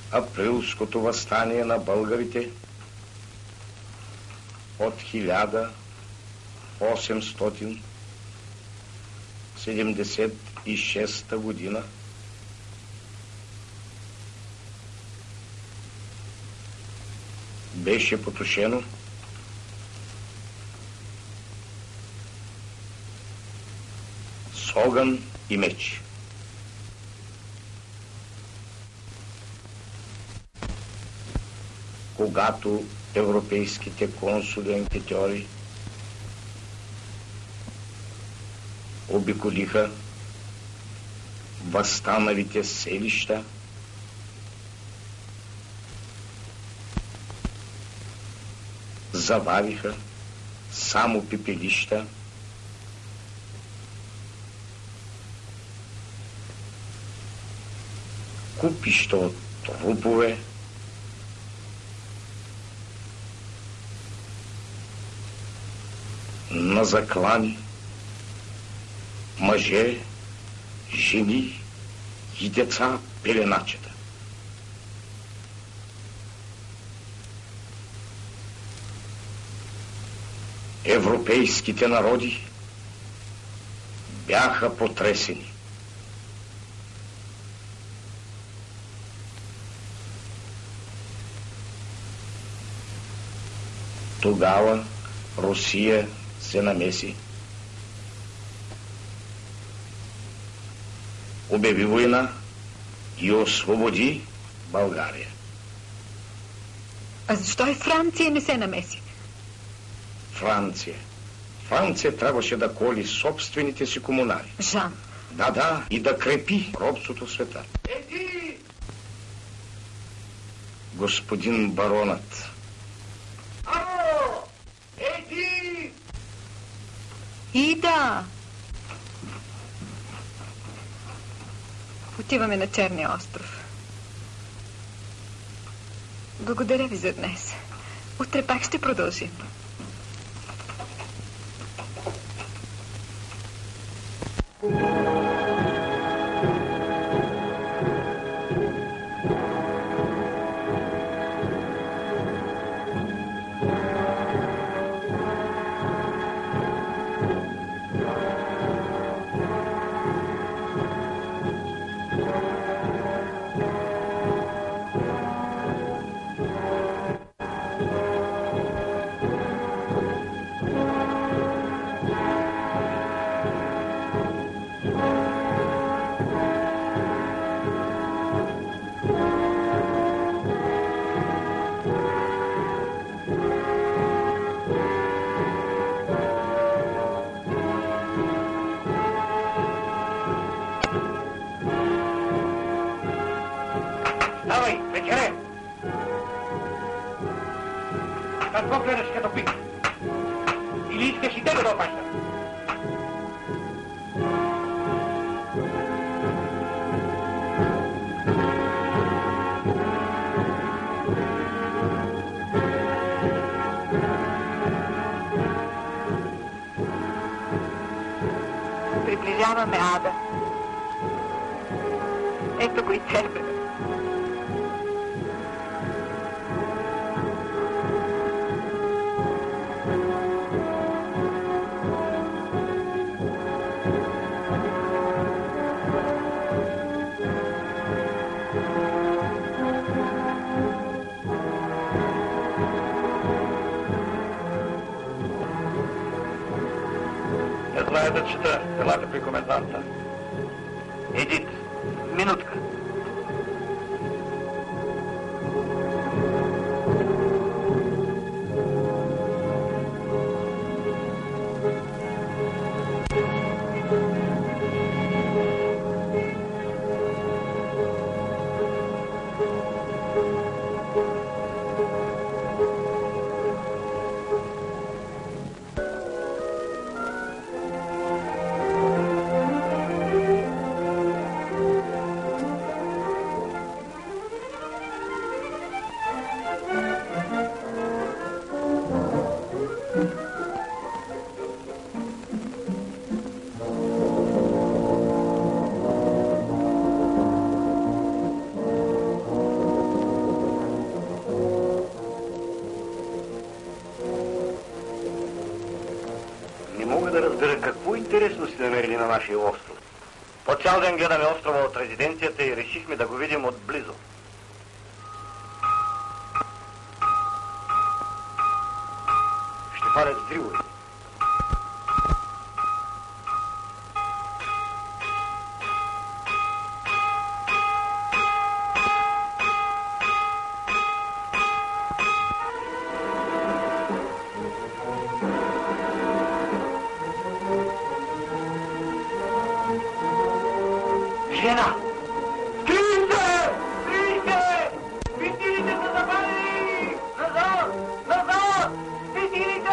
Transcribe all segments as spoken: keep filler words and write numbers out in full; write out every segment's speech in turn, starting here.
априлското въстание на българите от хиляда осемстотин седемдесет и шеста година беше потушено с огън и меч. Когато европейските консули анкетьори обиколиха възстаналите селища, завариха само пепелища, купища от трупове, на заклани мъже, жени и деца пеленачета. Европейските народи бяха потресени. Тогава Русия се намеси, обяви война и освободи България. А защо и Франция не се намеси? Франция. Франция трябваше да коли собствените си комунари. Жан. Да, да, и да крепи робството в света. Еди! Господин баронът. Ало! Еди! Ида! Отиваме на Черния остров. Благодаря ви за днес. Утре пак ще продължим. Приближаваме ада. Ето го и Цербера. Знае да чета. Елате при коменданта. Едит, минутка. да разбера какво интересно сте намерили на нашия остров. По цял ден гледаме острова от резиденцията и решихме да го видим отблизо. Ще палят взривове. Жена! Скрийте! Скрийте! Витилите са запалени! Назад! Назад! Витилите!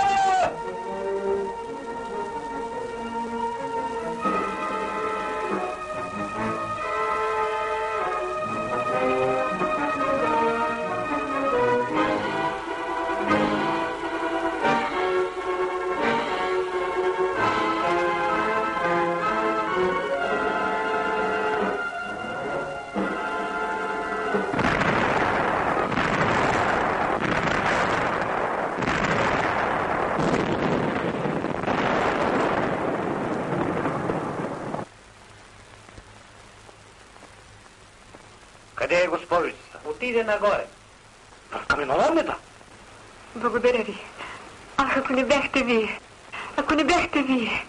Къде е госпожицата? Отиде нагоре. В каменоломнята? Благодаря ви. Ах, ако не бяхте вие. Ако не бяхте вие.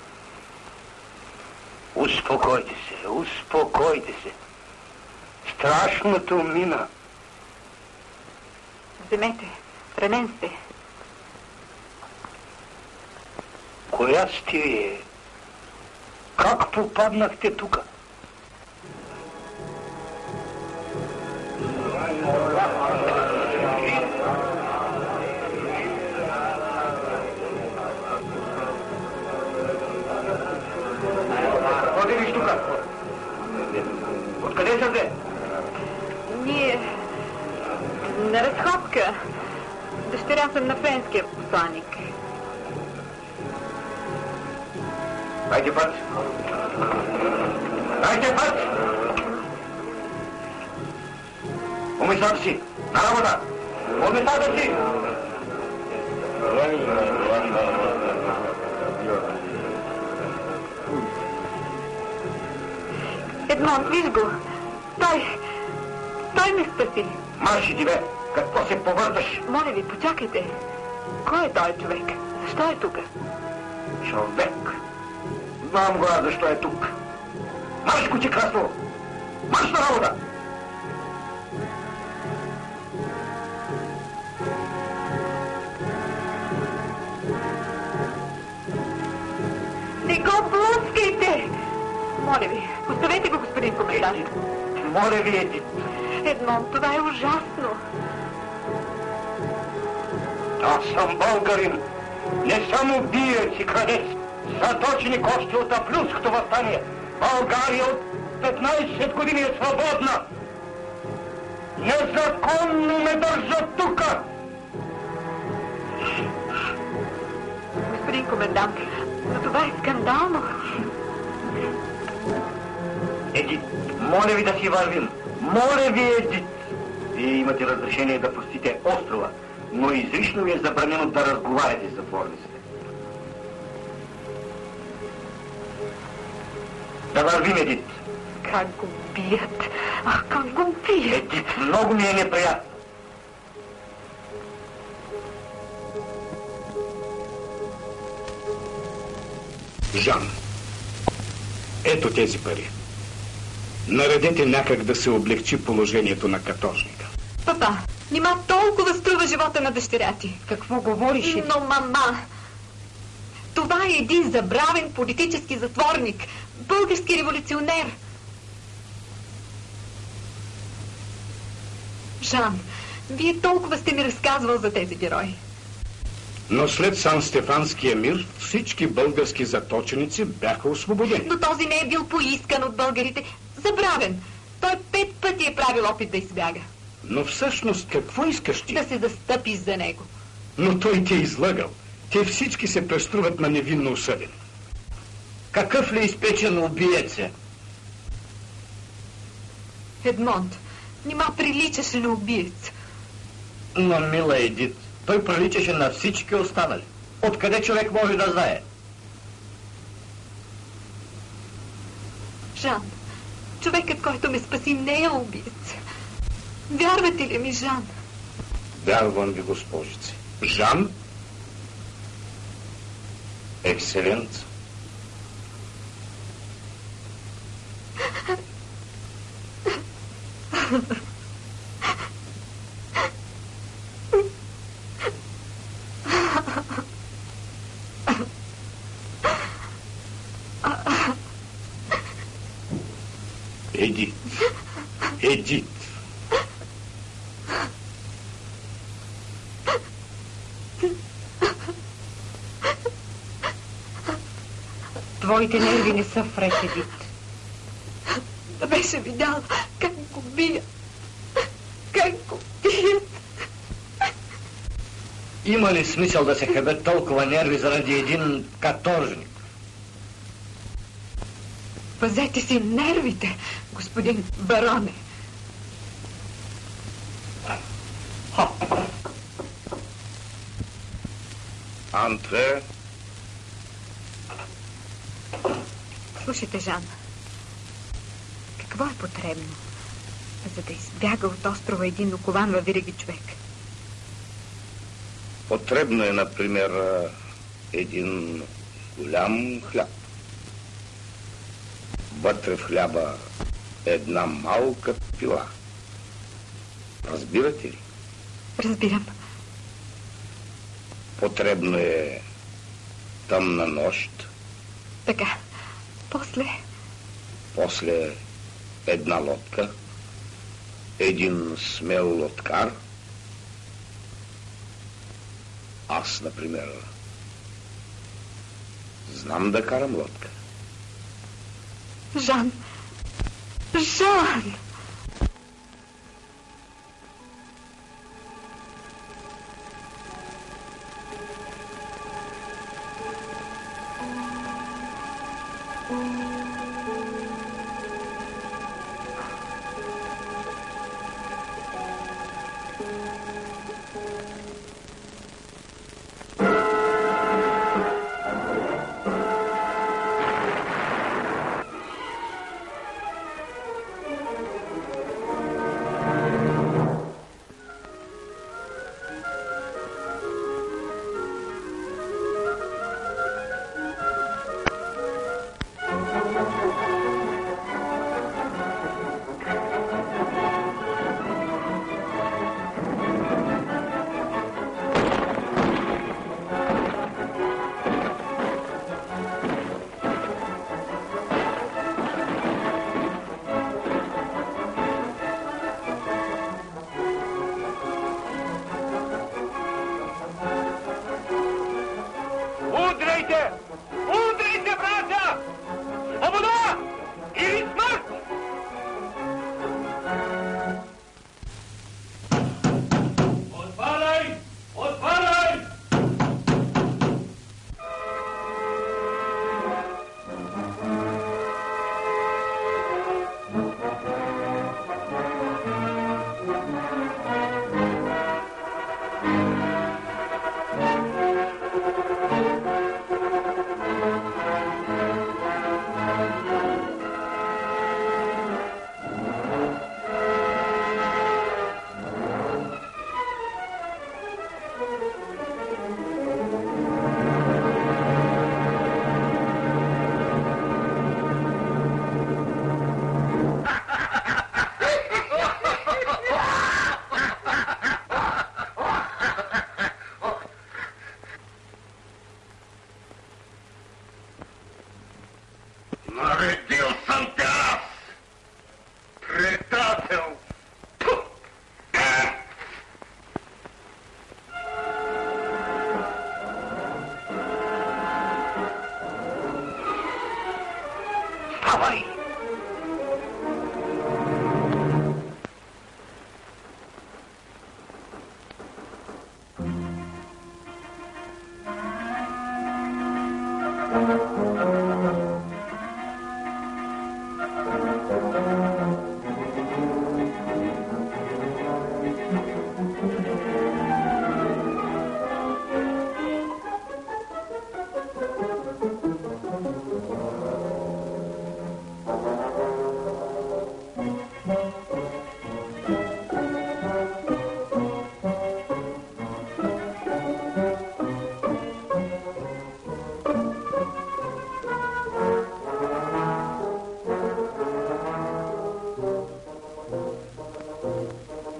Успокойте се, успокойте се. Страшното мина. Вземете. Ранен сте. Коя сте вие? Как попаднахте тука? Ходиш тука? Откъде са взе? Ние... на разходка. Дъщеря съм на френския посланник. Дайте път! Дайте път! По местата си! На работа! По местата си! Едмонд, виж го. Той... той ме спаси. Марши ти, бе! Какво се повърташ? Моля ви, почакайте. Кой е той човек? Защо е тук? Човек? Знам го аз защо е тук. Марш, куче красно! Марш на работа! Не го блъскайте! Моля ви, оставете го, господин комендант. Моля ви, Едит. Едмонд, това е ужасно. Аз съм българин. Не съм убиец и крадец. Заточеник още от Априлското въстание. България от петнайсет години е свободна. Незаконно ме държат тука. Господин комендант, но това е скандално. Едит, моля ви да си вървим. Моля ви, Едит. Вие имате разрешение да посетите острова, но изрично ви е забранено да разговаряте с затворниците. Да вървим, Едит. Как го бият? Ах, как го бият? Едит, много ми е неприятно. Жан, ето тези пари. Наредете някак да се облегчи положението на каторжника. Папа, нима толкова струва живота на дъщеря ти. Какво говориш? Но, мама, това е един забравен политически затворник, български революционер. Жан, вие толкова сте ми разказвал за тези герои. Но след Сан-Стефанския мир всички български заточеници бяха освободени. Но този не е бил поискан от българите. Забравен. Той пет пъти е правил опит да избяга. Но всъщност какво искаш ти? Да се застъпиш за него. Но той те е излъгал. Те всички се преструват на невинно осъден. Какъв ли изпечен убиец е? Едмонд, нима приличаш ли убиец? Но, мила Едит, той приличаше на всички останали. Откъде човек може да знае? Жан, човекът, който ме спаси, не е убиец. Вярвате ли ми, Жан? Вярвам ви, госпожице. Жан? Екселенц. Едит. Едит. Твоите нерви не са в ред, Едит. Да беше видяла как го бият. Как го бият. Има ли смисъл да се хабят толкова нерви заради един каторжник? Пазете си нервите, господин бароне. Антре. Слушайте, Жан. Какво е потребно, за да избяга от острова един окован във виреги човек? Потребно е, например, един голям хляб. Вътре в хляба една малка пила. Разбирате ли? Разбирам. Потребно е тъмна нощ. Така. После? После една лодка. Един смел лодкар. Аз, например, знам да карам лодка. Жан! Жан!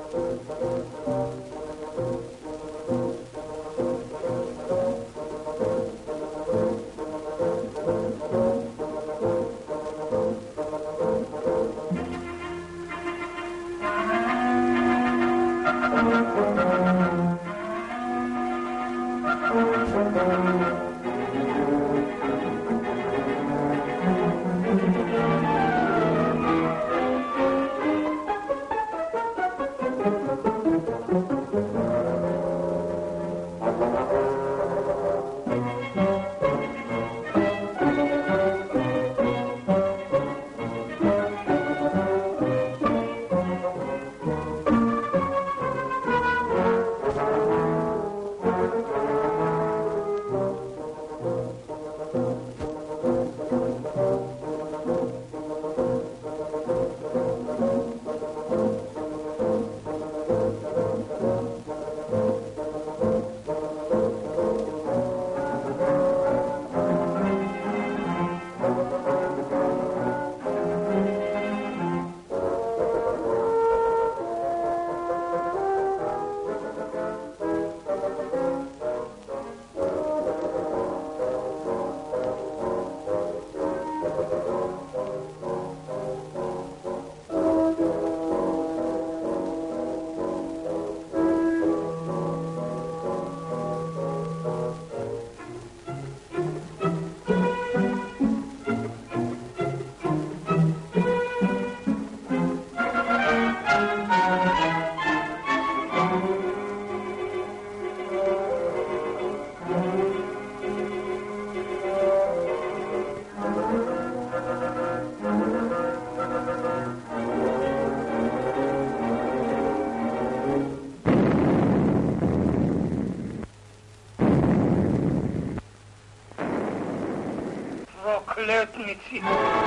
Проклятницы!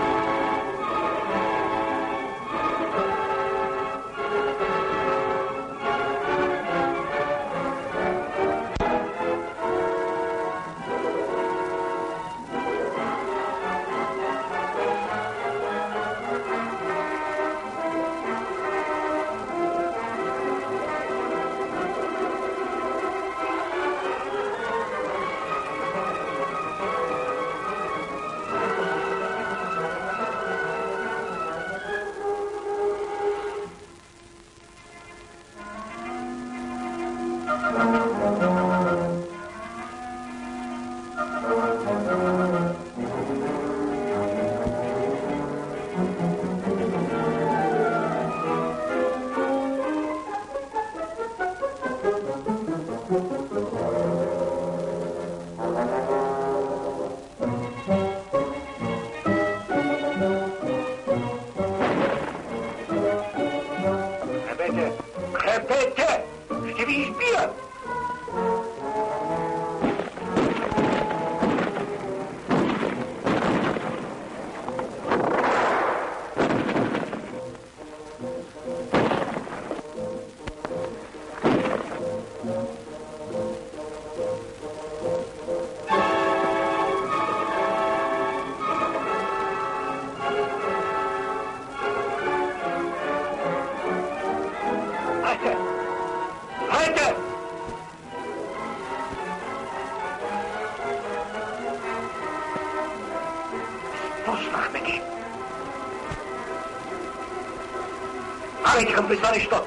Давайте, компрессоры, что?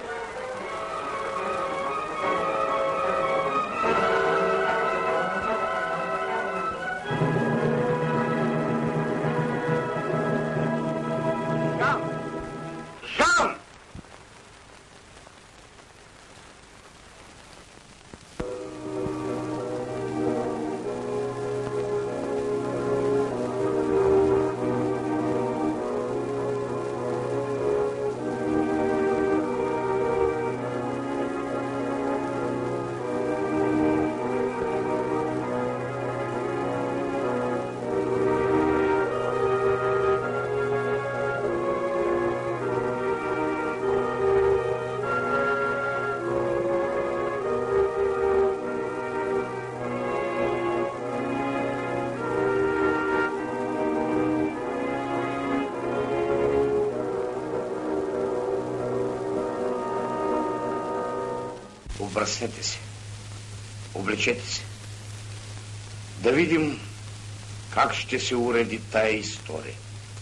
Жан! Жан! Обръснете се. Облечете се. Да видим как ще се уреди тая история.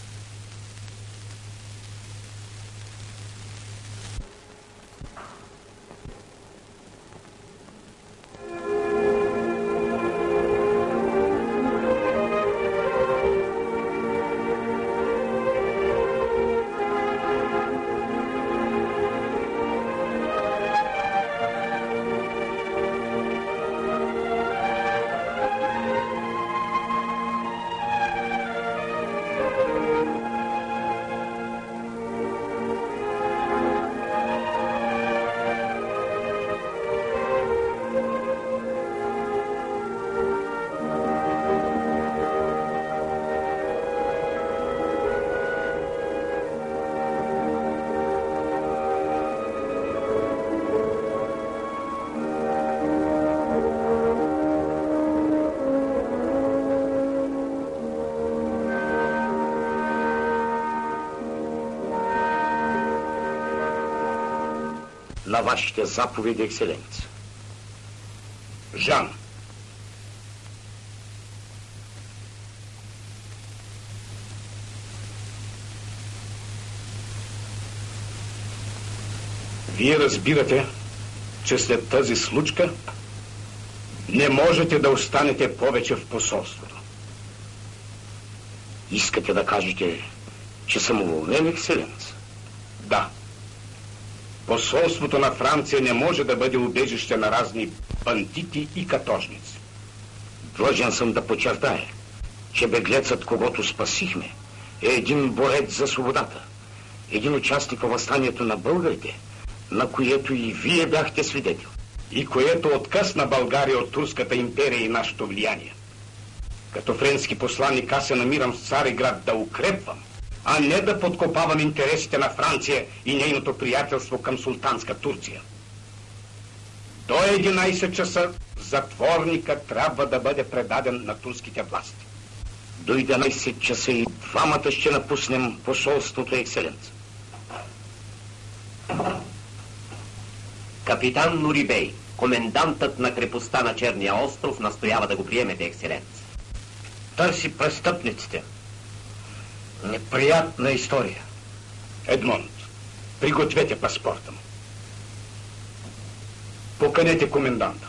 На вашите заповеди, екселенция. Жан. Вие разбирате, че след тази случка не можете да останете повече в посолството. Искате да кажете, че съм уволнен, екселенция? Да. Посолството на Франция не може да бъде убежище на разни бандити и каторжници. Длъжен съм да подчертая, че беглецът, когото спасихме, е един борец за свободата. Един участник във въстанието на българите, на което и вие бяхте свидетел. И което откъсна България от Турската империя и нашето влияние. Като френски посланник аз се намирам в Цариград да укрепвам, а не да подкопавам интересите на Франция и нейното приятелство към султанска Турция. До единайсет часа затворника трябва да бъде предаден на турските власти. До единайсет часа и двамата ще напуснем посолството, екселенция. Капитан Нурибей, комендантът на крепостта на Черния остров, настоява да го приемете, екселенция. Търси престъпниците. Неприятна история. Едмонд, пригответе паспорта му. Поканете коменданта.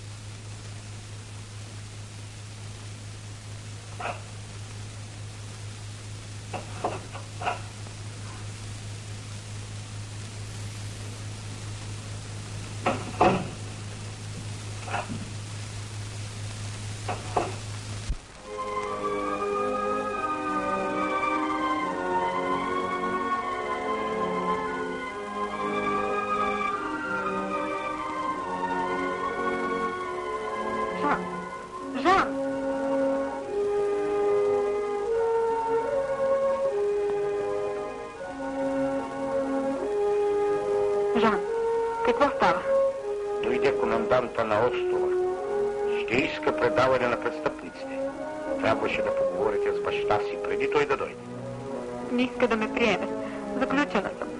Жан, какво става? Дойде коменданта на острова. Ще иска предаване на престъпниците. Трябваше да поговорите с баща си, преди той да дойде. Не иска да ме приеме. Заключена съм.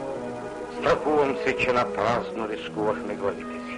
Страхувам се, че на празно рискувахме главите си.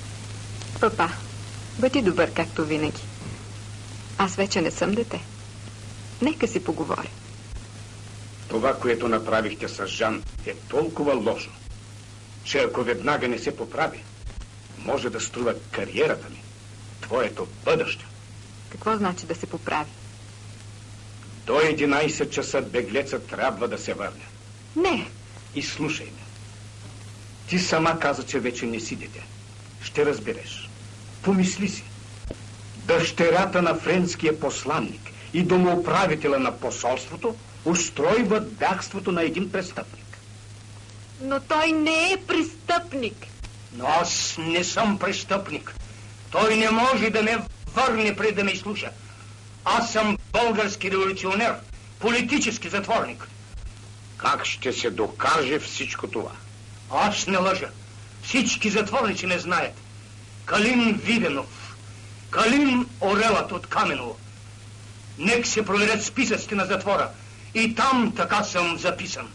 Папа, бъди добър, както винаги. Аз вече не съм дете. Нека си поговори. Това, което направихте с Жан, е толкова лошо, че ако веднага не се поправи, може да струва кариерата ми, твоето бъдеще. Какво значи да се поправи? До единайсет часа беглецът трябва да се върне. Не. И слушай ме. Ти сама каза, че вече не си дете. Ще разбереш. Помисли си. Дъщерята на френския посланник и домоуправителя на посолството устройват бягството на един престъпник. Но той не е престъпник. Но аз не съм престъпник. Той не може да ме върне преди да ме изслуша. Аз съм български революционер, политически затворник. Как ще се докаже всичко това? Аз не лъжа. Всички затворници не знаят. Калин Виденов, Калин Орелът от Каменово. Нек се проверят списъците на затвора. И там така съм записан.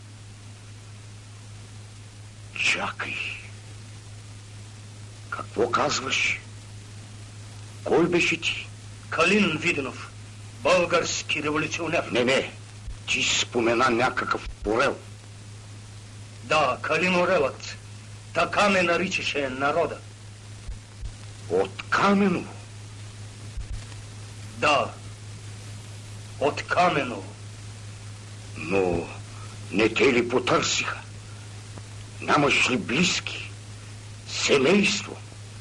Чакай. Какво казваш? Кой беше ти? Калин Виденов, български революционер. Не, не. Ти спомена някакъв Орел. Да, Калин Орелът. Така ме наричаше народа. От Каменово? Да, от Каменово. Но не те ли потърсиха? Нямаш ли близки? Семейство?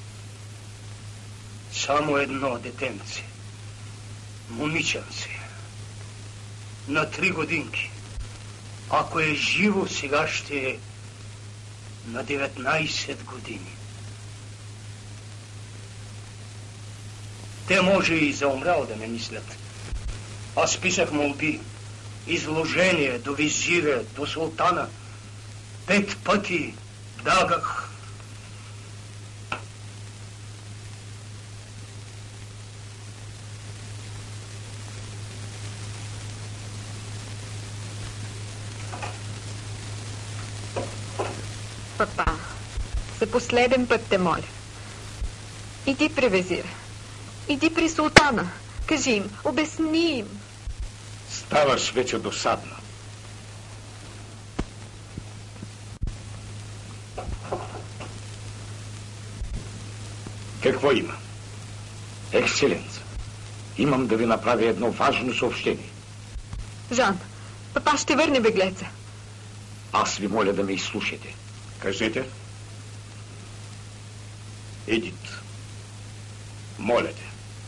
Само едно детенце. Момиченце. На три годинки. Ако е живо, сега ще е на деветнайсет години. Те може и за умрял да ме мислят. Аз писах молби, изложение до визира, до султана. Пет пъти дагах. Папа, за последен път те моля. Иди при везира. Иди при султана. Кажи им, обясни им. Ставаш вече досадна. Какво има? Екселенц, имам да ви направя едно важно съобщение. Жан, папа ще върне беглеца. Аз ви моля да ме изслушате. Кажете. Едит, моля те.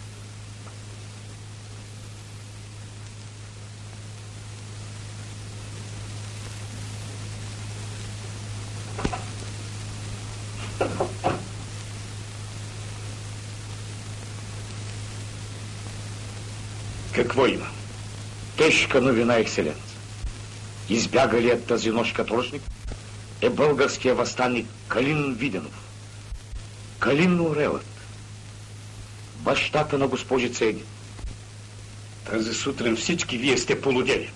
Какво има? Тежка новина, екселенц. Избягалият тази нощ каторжник е българския въстанник Калин Виденов. Калин Орелът. Бащата на госпожица Едит. Тази сутрин всички вие сте полудели.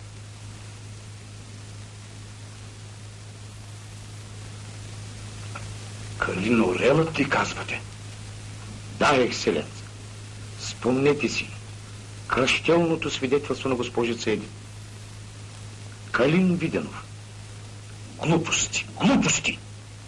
Калин Орелът ли казвате? Да, екселенц. Спомнете си кръщелното свидетелство на госпожица Едит. Калин Виденов. Глупости, глупости!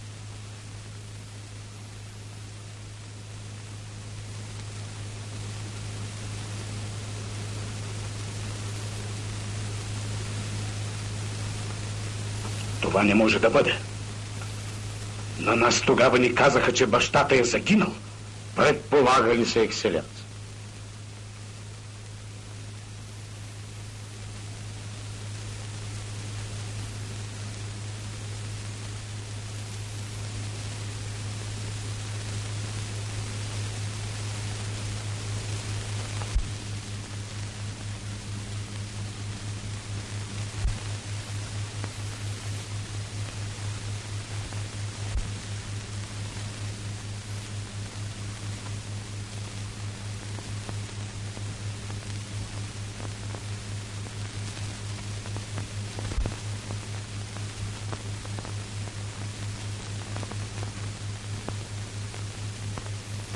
Това не може да бъде. На нас тогава ни казаха, че бащата е загинал. Предполагали се, екселенц.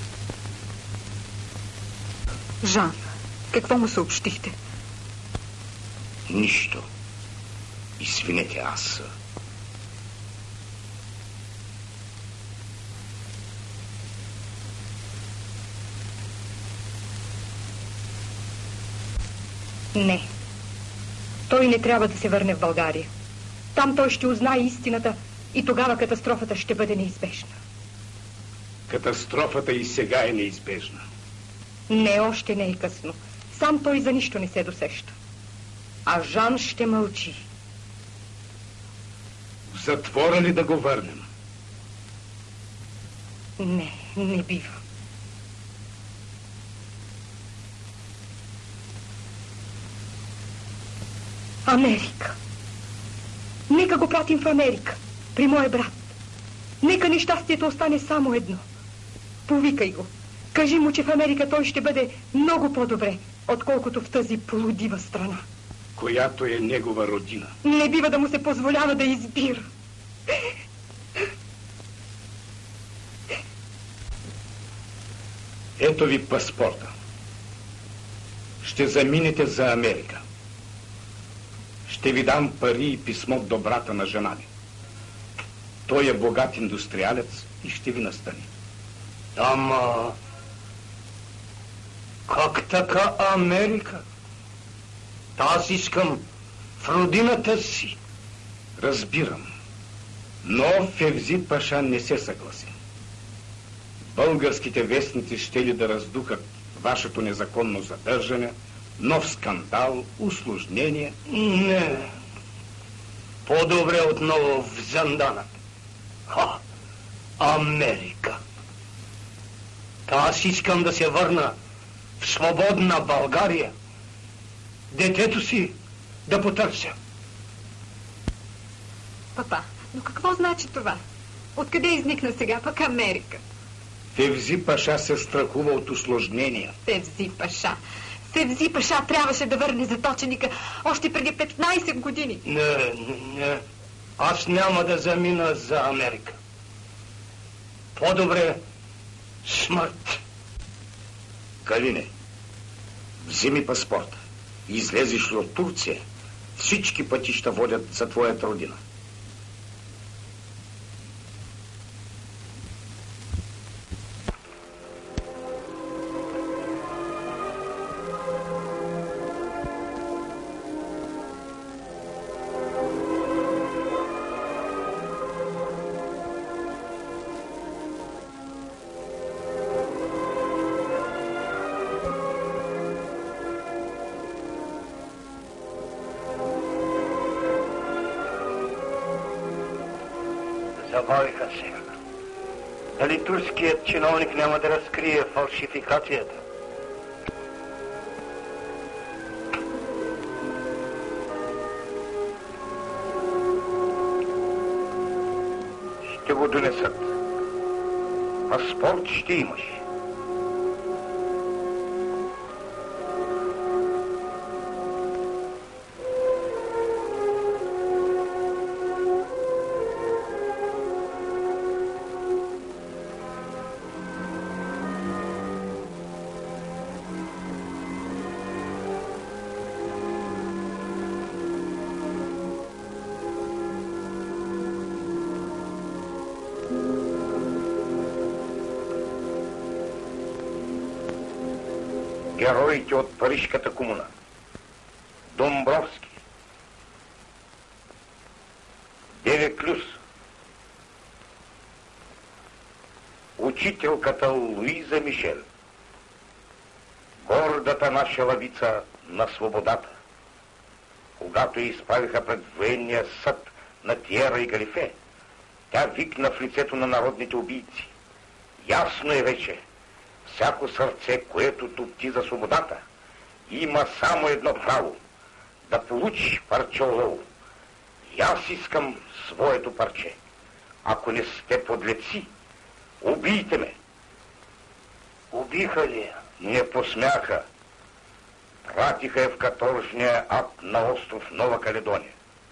Жан, какво му съобщихте? Нищо. Извинете, аз... Не. Той не трябва да се върне в България. Там той ще узнае истината и тогава катастрофата ще бъде неизбежна. Катастрофата и сега е неизбежна. Не, още не е късно. Сам той за нищо не се досеща. А Жан ще мълчи. В затвора ли да го върнем? Не, не бива. Америка. Нека го пратим в Америка, при моя брат. Нека нещастието остане само едно. Повикай го. Кажи му, че в Америка той ще бъде много по-добре, отколкото в тази полудива страна. Която е негова родина. Не бива да му се позволява да избира. Ето ви паспорта. Ще заминете за Америка. Ще ви дам пари и писмо до брата на жена ми. Той е богат индустриалец и ще ви настани. Ама... Как така Америка? Аз искам в родината си. Разбирам. Но Февзи Паша не се съгласи. Българските вестници ще ли да раздухат вашето незаконно задържане, нов скандал, усложнение? Не. По-добре отново в Занданът. Ха! Америка. Та аз искам да се върна в свободна България. Детето си да потърся. Папа, но какво значи това? Откъде изникна сега пък Америка? Февзи Паша се страхува от усложнения. Февзи Паша. Февзи Паша трябваше да върне заточеника още преди петнайсет години. Не, не, не. Аз няма да замина за Америка. По-добре смърт. Калине, вземи паспорта. Излезеш ли от Турция, всички пътища водят за твоята родина. Забавиха сега. Дали турският чиновник няма да разкрие фалшификацията? Ще го донесат. Паспорт ще имаш. Героите от Парижката комуна. Домбровски. Девеклюс. Учителката Луиза Мишел. Гордата наша лавица на свободата. Когато я изправиха пред военния съд на Тиера и Галифе, тя викна в лицето на народните убийци. Ясно е вече, всяко сърце, което топти за свободата, има само едно право – да получи парче олово. И аз искам своето парче. Ако не сте подлеци, убийте ме. Убиха ли я? Не посмяха. Пратиха я в каторжния ад на остров Нова Каледония.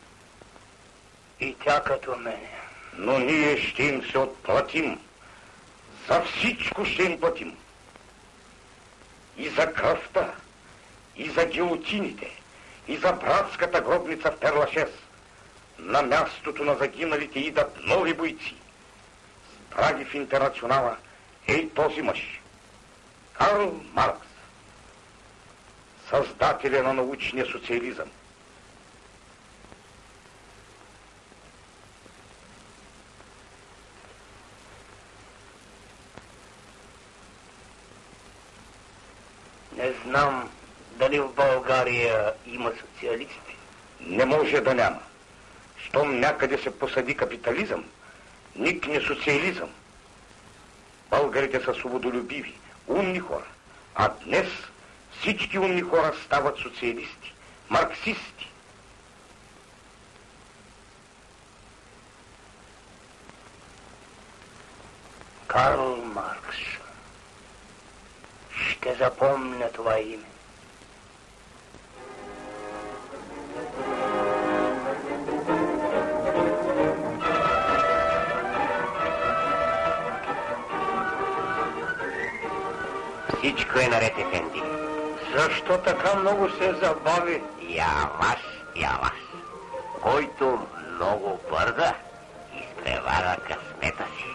И тя като мене. Но ние ще им се отплатим. За всичко ще им платим. И за кръвта, и за гилотините, и за братската гробница в Перлашес. На мястото на загиналите идат нови бойци. Драги в Интернационала е и този мъж. Карл Маркс, създателя на научния социализъм. Не знам дали в България има социалисти. Не може да няма. Щом някъде се посади капитализъм, никне социализъм. Българите са свободолюбиви, умни хора. А днес всички умни хора стават социалисти, марксисти. Карл Маркс. Ще запомня това име. Всичко е наред, ефенди. Защо така много се забави? Яваш, яваш. Който много бърза, изпревара късмета си.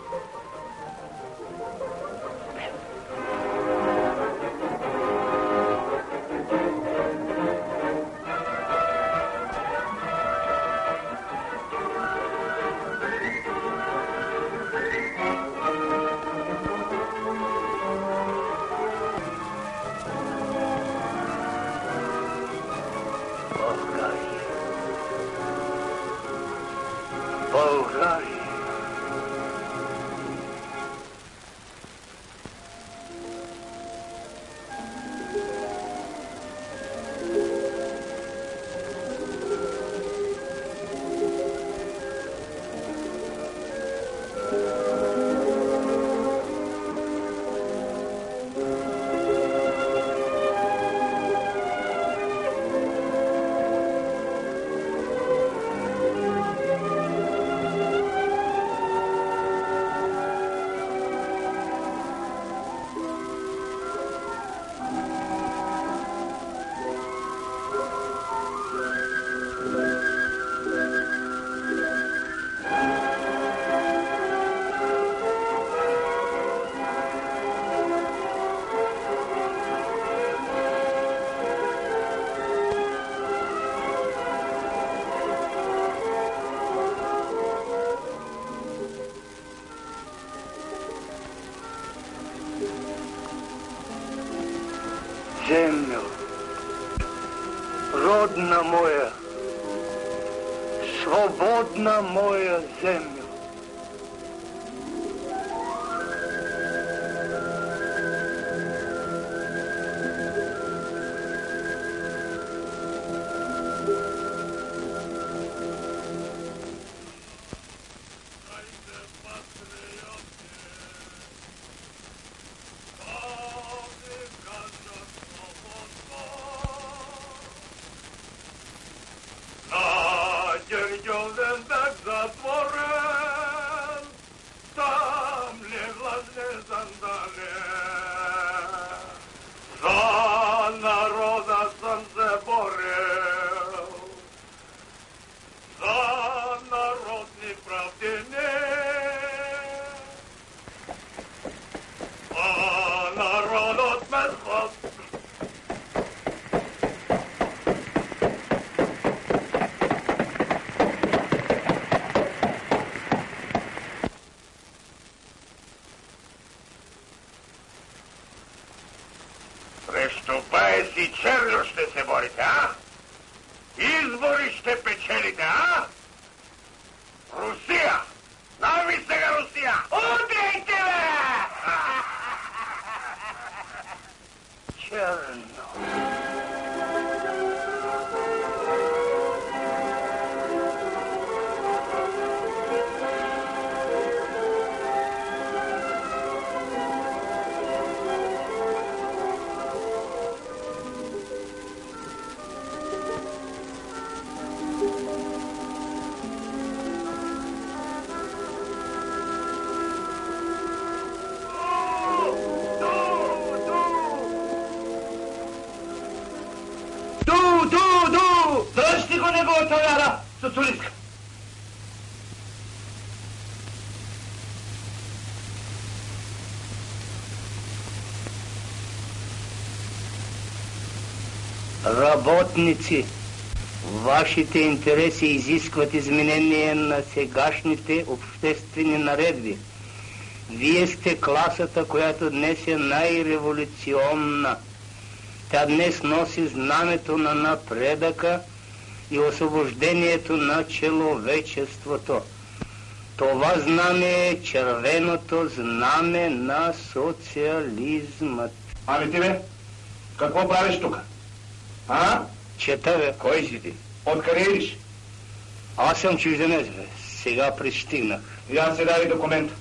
Землю, родна моя, свободна моя землю. на неговата вяра, социалистка. Работници, вашите интереси изискват изменение на сегашните обществени наредби. Вие сте класата, която днес е най-революционна. Тя днес носи знамето на напредъка и освобождението на човечеството. Това знаме е червеното знаме на социализмът. Ами ти бе, какво правиш тук? А? Чета, бе. Кой си ти? Откъде идиш? Аз съм чужденец, бе. Сега пристигнах. Я се дай документ.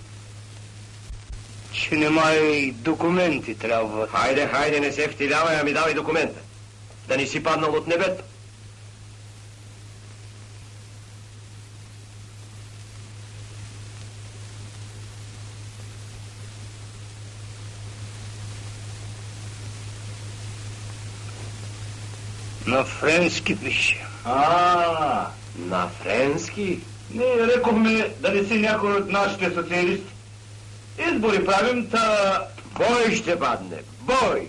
Че нема и документи трябва. Хайде, хайде, не се втилявай, ами давай документа. Да ни си паднал от небето. На френски пише. А, На френски? ние рекохме да не си някой от нашите социалисти. Избори правим, та... Бой ще падне, бой!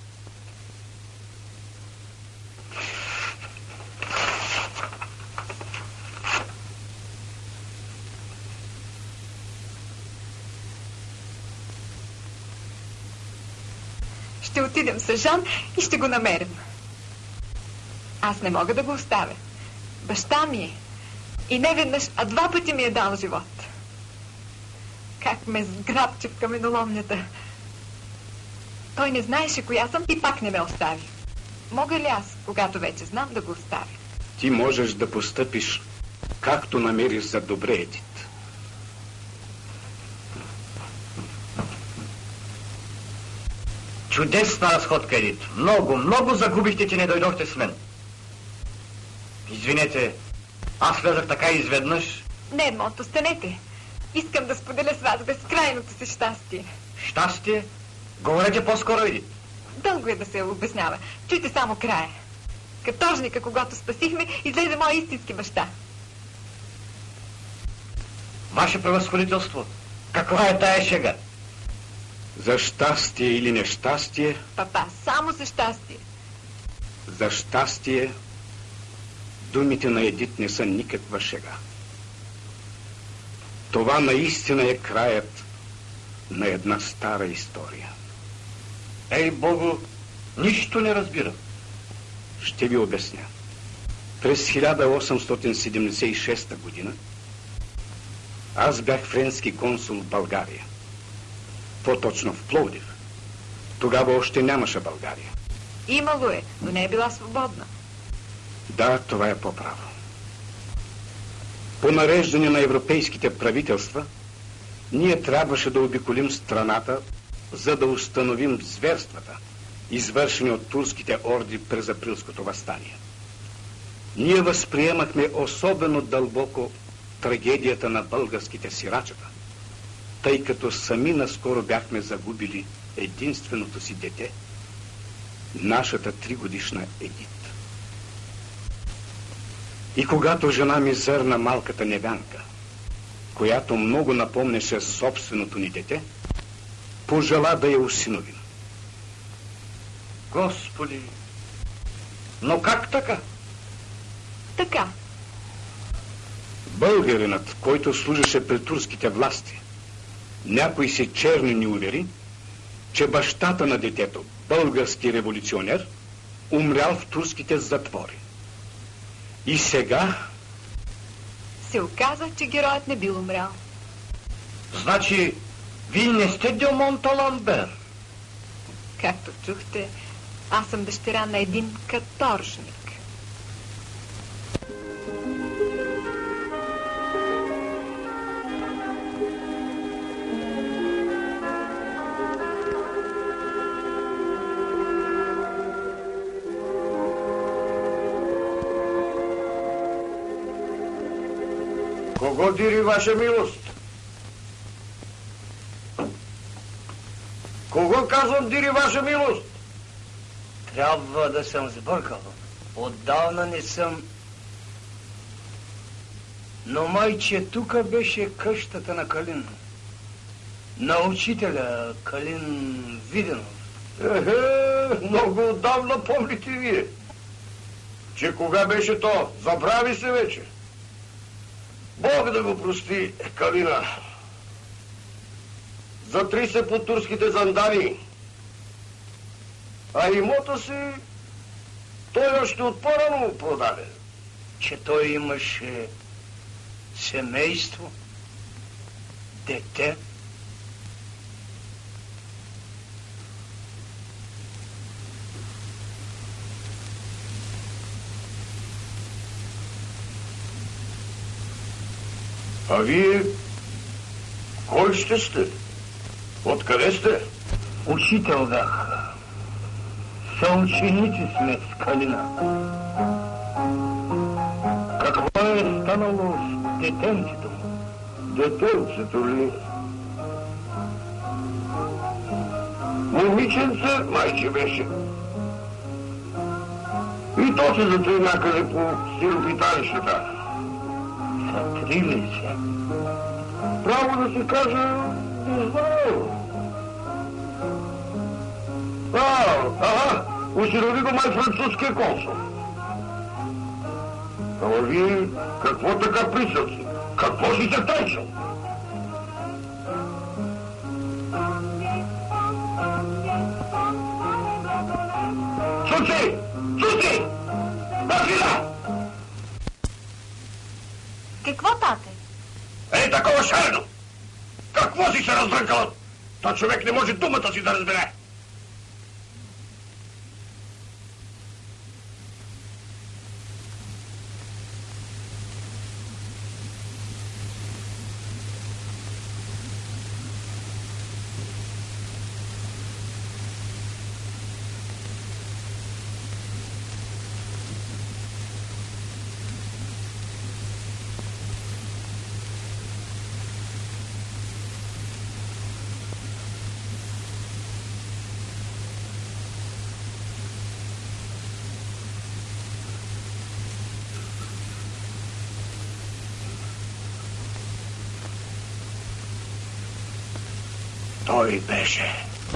Ще отидем с Жан и ще го намерим. Аз не мога да го оставя. Баща ми е. И не веднъж, а два пъти ми е дал живот. Как ме сграбчи в каменоломнята. Той не знаеше коя съм и пак не ме остави. Мога ли аз, когато вече знам, да го оставя? Ти можеш да постъпиш както намериш за добре, Едит. Чудесна разходка, Едит. Много, много загубихте, че не дойдохте с мен. Извинете, аз влезах така изведнъж. Не, Едмонт, останете. Искам да споделя с вас безкрайното си щастие. Щастие? Говорете по-скоро, Едит. Дълго е да се обяснява. Чуйте само края. Каторжника, когато спасихме, излезе мой истински баща. Ваше превъзходителство, каква е тая шега? За щастие или нещастие, Папа, само за щастие. за щастие, думите на Едит не са никаква шега. Това наистина е краят на една стара история. Ей, Богу, нищо не разбирам. Ще ви обясня. През хиляда осемстотин седемдесет и шеста година аз бях френски консул в България. По-точно в Пловдив. Тогава още нямаше България. Имало е, но не е била свободна. Да, това е по-право. По нареждане на европейските правителства, ние трябваше да обиколим страната, за да установим зверствата, извършени от турските орди през априлското въстание. Ние възприемахме особено дълбоко трагедията на българските сирачета, тъй като сами наскоро бяхме загубили единственото си дете, нашата тригодишна Едит. И когато жена ми зърна малката невянка, която много напомнеше собственото ни дете, пожела да я осиновим. Господи, но как така? Така. Българинът, който служеше при турските власти, някой си черни ни увери, че бащата на детето, български революционер, умрял в турските затвори. И сега... Се оказа, че героят не бил умрял. Значи, вие не сте де Монталамбер? Както чухте, аз съм дъщеря на един каторжник. Кого дири ваша милост? Кого казвам дири ваша Трябва да съм сбъркал. Отдавна не съм Но майче тук беше къщата на Калин. На учителя Калин Виденов. Ехе, много отдавна помните вие. Че кога беше то? Забрави се вече. Бог да го прости, Калина. Затри се по турските зандани. А имота си той още от по-рано продаде. Че той имаше семейство, дете. А вие кой ще сте? Откъде сте? Учител бях. Съученици сме с Калина. Какво е станало с детенцето му? Детенцето ли? Момиченце майче беше. И то се затри някъде по сиропиталищата. Затрили се? Право да се каже, не знам. А, ага, осирови го май французския консул. Ама вие какво така присъци? Какво си се тайчил? Сучи! Сучи! Басила! Какво, тате? Е, такова шарено! Какво си се раздрънкала? Та човек не може думата си да разбере. Той беше.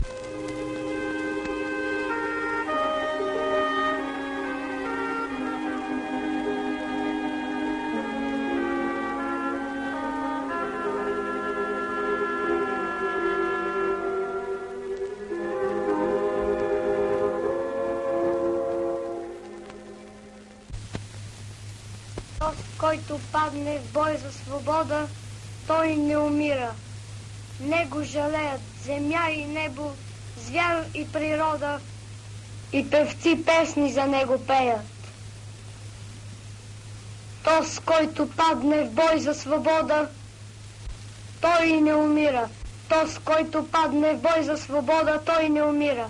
Този, който падне в бой за свобода, той не умира. Него жалеят земя и небо, звяр и природа, и певци песни за него пеят. Този, който падне в бой за свобода, той не умира. Този, който падне в бой за свобода, той не умира.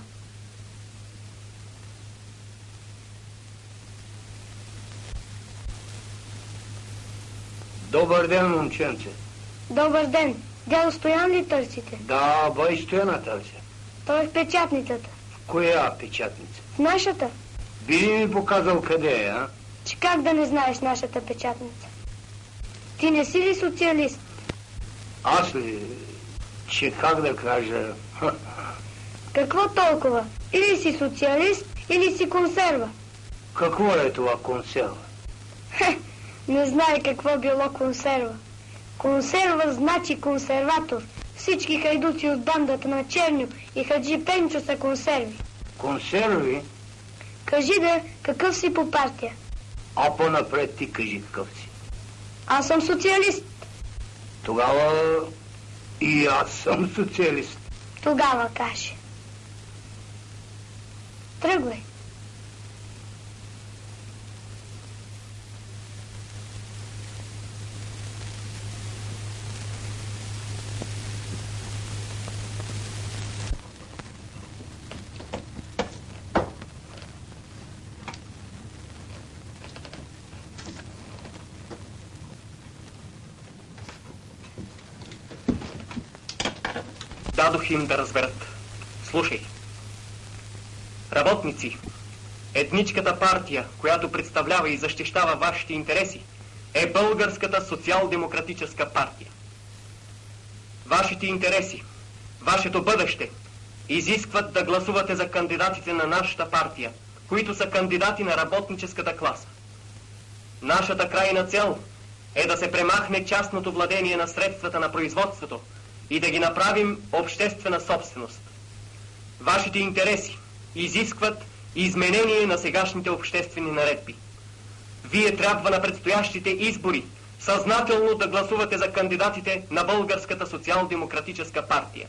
Добър ден, момченце. Добър ден. Дядо Стоян ли търсите? Да, бай Стояна търся. Той е в печатницата. В коя печатница? В нашата? Би ли ми показал къде е, а? Че как да не знаеш нашата печатница? Ти не си ли социалист? Аз ли? Че как да кажа? Какво толкова? Или си социалист, или си консерва. Какво е това консерва? Хе, не знае какво било консерва. Консерва значи консерватор. Всички хайдуци от бандата на Черню и Хаджи Пенчо са консерви. Консерви? Кажи да, какъв си по партия? А по-напред ти кажи какъв си. Аз съм социалист. Тогава и аз съм социалист. Тогава каже. Тръгвай. Дадох им да разберат. Слушай. Работници, етническата партия, която представлява и защищава вашите интереси, е Българската социал-демократическа партия. Вашите интереси, вашето бъдеще изискват да гласувате за кандидатите на нашата партия, които са кандидати на работническата класа. Нашата крайна цел е да се премахне частното владение на средствата на производството и да ги направим обществена собственост. Вашите интереси изискват изменение на сегашните обществени наредби. Вие трябва на предстоящите избори съзнателно да гласувате за кандидатите на Българската социал-демократическа партия.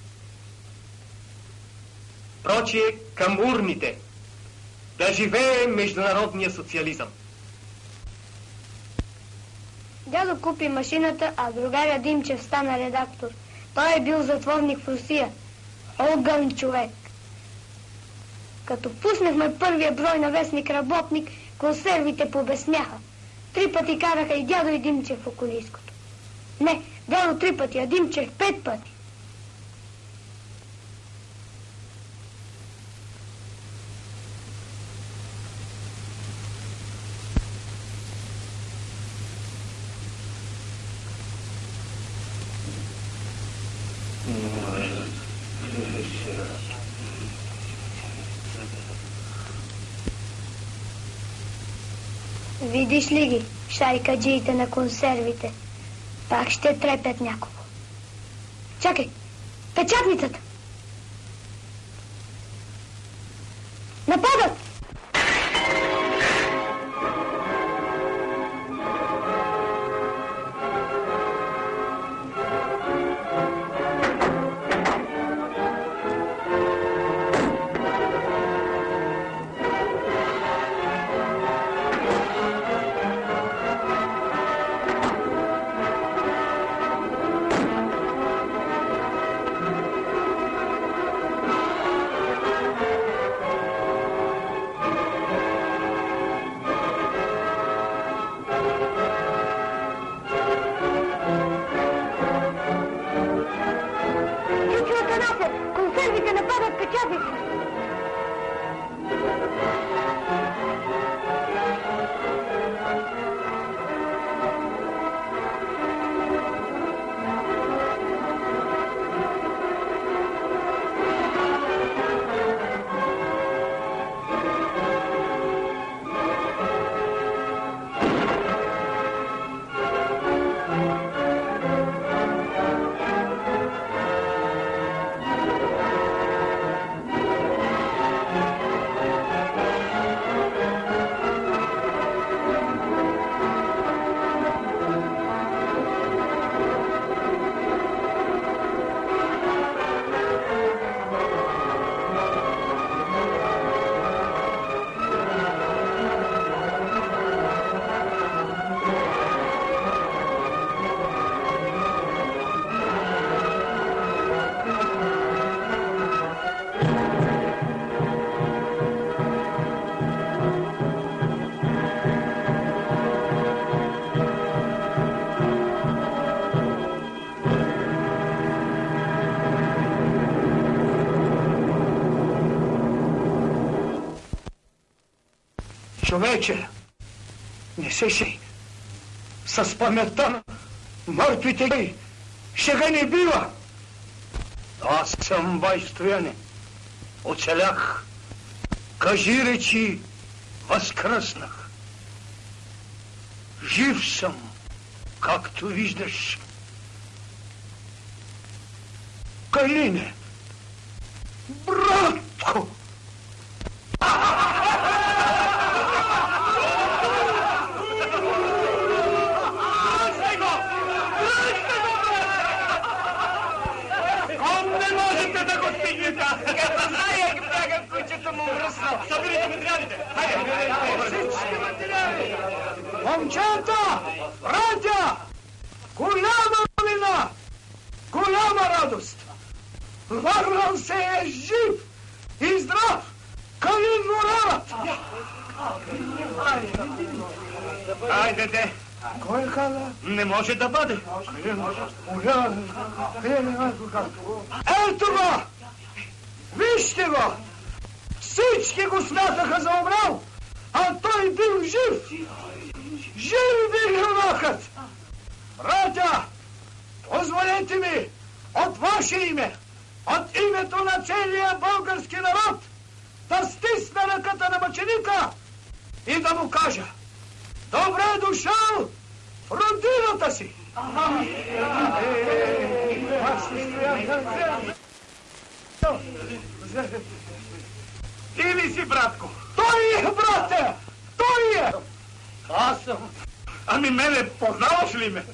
Прочие към урните. Да живее международния социализъм! Дядо купи машината, а другаря Димчев стана редактор. Той е бил затворник в Русия. Огън човек. Като пуснахме първия брой на вестник Работник, консервите побесняха. Три пъти караха и дядо и Димчев в околийското. Не, дядо три пъти, а Димчев пет пъти. Видиш ли ги, шайкаджиите на консервите? Пак ще трепят някого. Чакай, печатницата! Нападат! Човече, не се шей. С паметта на мъртвите гей. Шега не бива. Аз съм бай Стояне. Оцелях. Кажи речи, възкръснах. Жив съм, както виждаш. Калине, братко! Момчета, братя, голяма новина, голяма радост. Върнал се е жив и здрав Калин Муравът. Айде де. Кой каза? Не може да бъде. Ето го! Вижте го! Всички го смятаха за умрял, а той бил жив. Жив бил ваше име, от името на целия български народ, да стисна ръката на мъченика и да му кажа: добре дошъл в родината си! Ти ли си, братко? Той е, брате! Той е! Аз съм. Ами мене познаваш ли ме?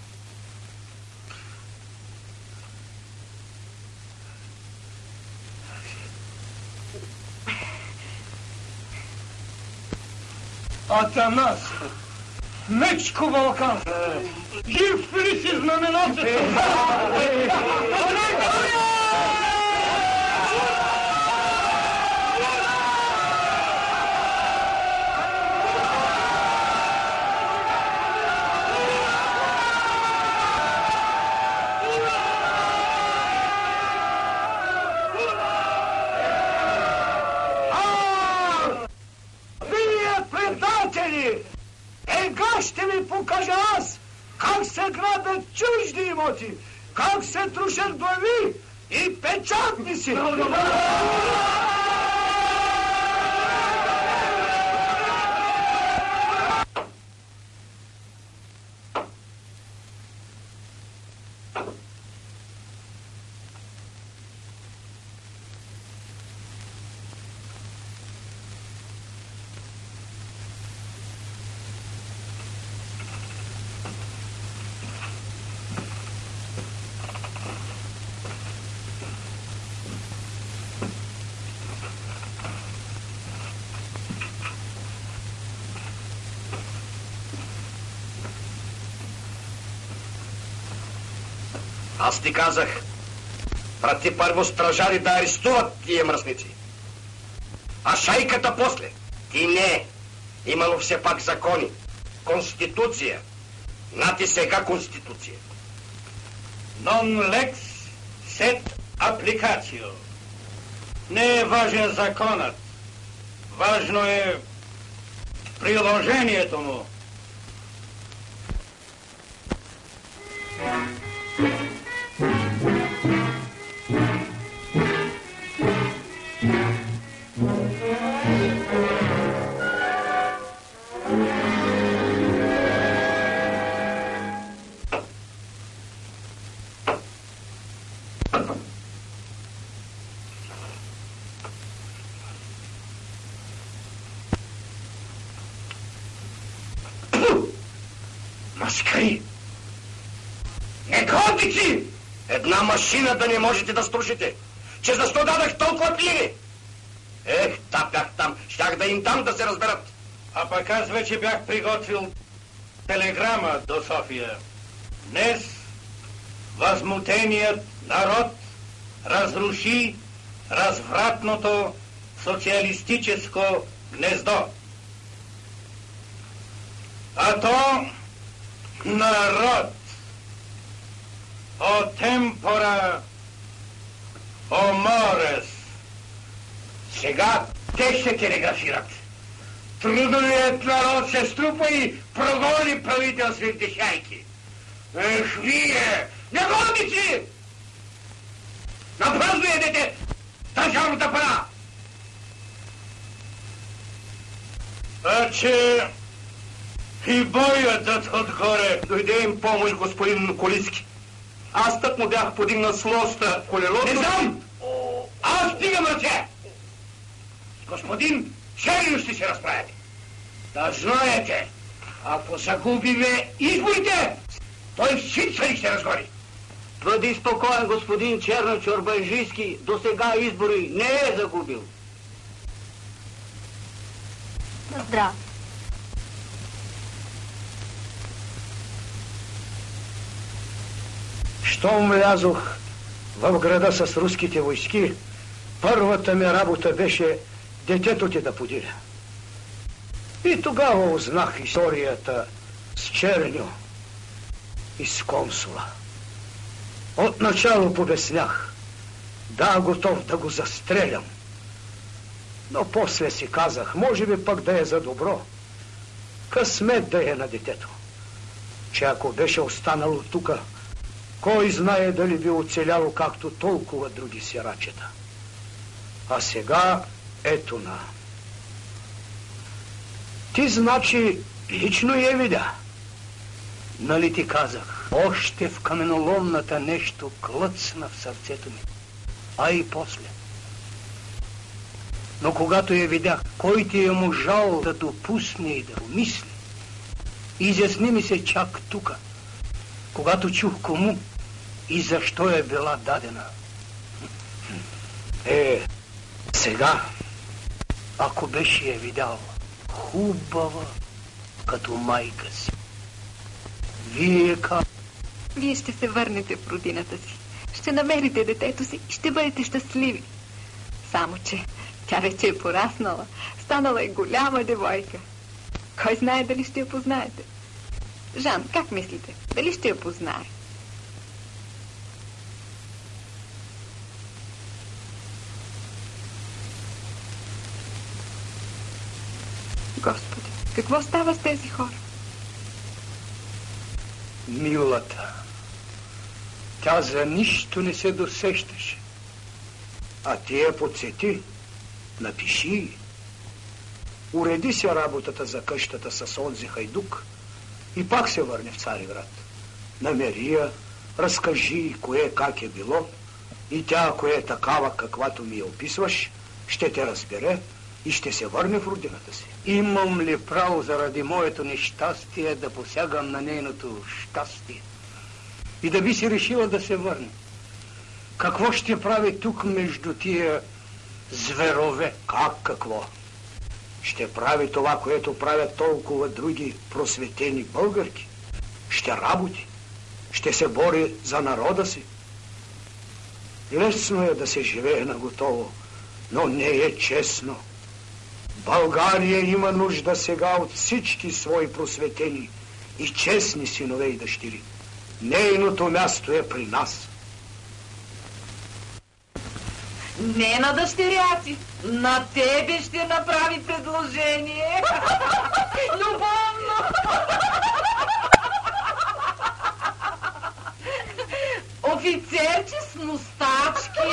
Атанас! Мечко Балкан! Жив ли си, знаменосец? Ега ще ви покажа аз как се грабят чужди имоти, как се трушат глави и печатници. Аз ти казах, прати първо стражари да арестуват тия мръсници. А шайката после. Ти не. Имало все пак закони. Конституция. Нати сега конституция. Non lex, sed applicatio. Не е важен законът. Важно е приложението му. Маскари! Негодници! Една машина да не можете да струшите! Че защо дадах толкова пири? Ех, да бях там, щях да им дам да се разберат. А пък аз вече бях приготвил телеграма до София. Днес възмутеният народ разруши развратното социалистическо гнездо. А то народ о темпора о морес. Сега те ще телеграфират. Трудовият народ се струпа и прогони правителствените шайки. Ех, вие, негодници! Напразно едете държавната пара! А че и бойът отгоре. Дойде им помощ господин Колицки. Аз тък му бях подигнал с лоста колелото. Не знам! Аз стигам ръце! Господин Чернио ще се разправяте. Да знаете, ако загубиме изборите, той всички ще разгори. Бъди спокоен, господин Черно Чорбанжийски, до сега избори не е загубил. На здраве. Щом влязох в града с руските войски, първата ми работа беше детето ти да подиля. И тогава узнах историята с Черньо и с консула. Отначало побеснях, да, готов да го застрелям. Но после си казах, може би пък да е за добро. Късмет да е на детето. Че ако беше останало тука, Кой знае дали би оцелял както толкова други сирачета. А сега ето на. Ти, значи, лично я видя. Нали ти казах, още в каменоломната нещо клъцна в сърцето ми, а и после. Но когато я видях, кой ти е можал да допусне и да помисли, изясни ми се чак тука, когато чух кому и защо е била дадена. Е, сега, ако беше я видял хубава, като майка си. Вие ка... Вие ще се върнете в родината си. Ще намерите детето си и ще бъдете щастливи. Само, че тя вече е пораснала. Станала е голяма девойка. Кой знае дали ще я познаете? Жан, как мислите? Дали ще я познае? Господи, какво става с тези хора? Милата, тя за нищо не се досещаше. А ти я подсети, напиши. Уреди се работата за къщата с онзи хайдук и пак се върне в Цариград. Намери я, разкажи кое как е било и тя, ако е такава, каквато ми я описваш, ще те разбере и ще се върне в родината си. Имам ли право заради моето нещастие да посягам на нейното щастие? И да би си решила да се върне? Какво ще прави тук между тия зверове? Как какво? Ще прави това, което правят толкова други просветени българки. Ще работи. Ще се бори за народа си. Лесно е да се живее на готово, но не е честно. България има нужда сега от всички свои просветени и честни синове и дъщери. Нейното място е при нас. Не на дъщеря си, на тебе ще направи предложение. Любовно. Офицерче с мустачки.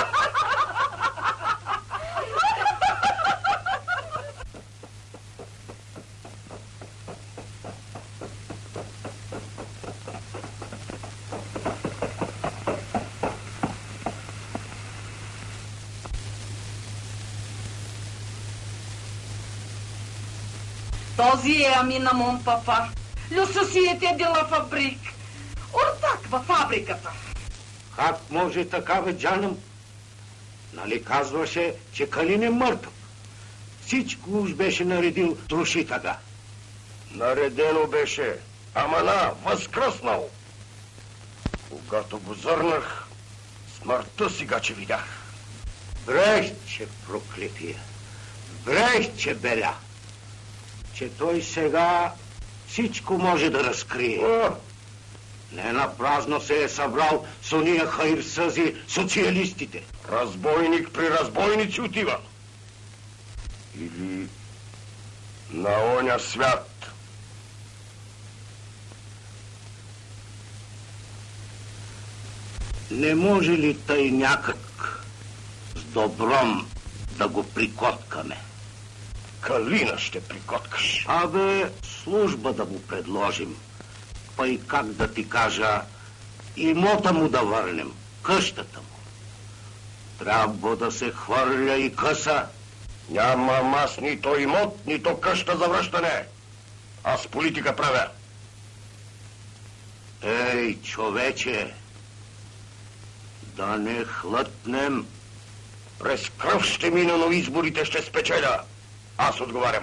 Този е Амина мон папа. Le société de la fabrique. Ортак във фабриката. Как може така, бе, Джанем? Нали казваше, че Калин е мъртъв? Всичко уж беше наредил трошитага. Наредено беше, ама на, възкръснал. Когато го зърнах, смъртта сега, че видях. Брехче, проклепия. Брехче, беля. Че той сега всичко може да разкрие. О! Не напразно се е събрал с ония хайрсъзи социалистите. Разбойник при разбойници отива. Или на оня свят. Не може ли тъй някак с добром да го прикоткаме? Калина ще прикоткаш. Абе, служба да му предложим. Па и как да ти кажа, имота му да върнем, къщата му. Трябва да се хвърля и къса. Нямам аз нито имот, нито къща за връщане. Аз политика правя. Ей, човече, да не хлътнем. През кръв ще мина, но изборите ще спечеля. Аз отговарям.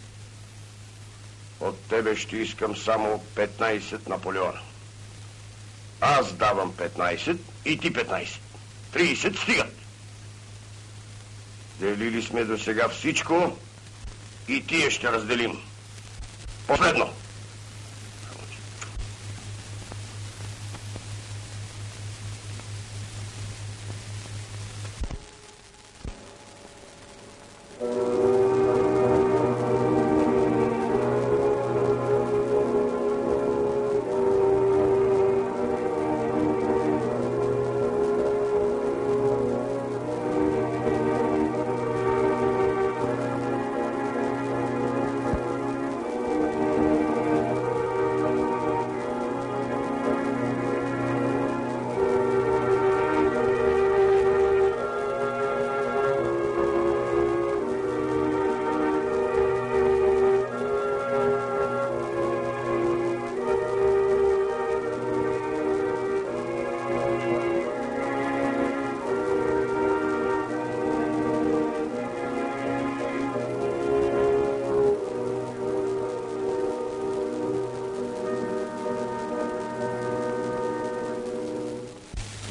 От тебе ще искам само петнайсет Наполеона. Аз давам петнайсет и ти петнайсет. трийсет стигат. Делили сме до сега всичко и тие ще разделим. Последно.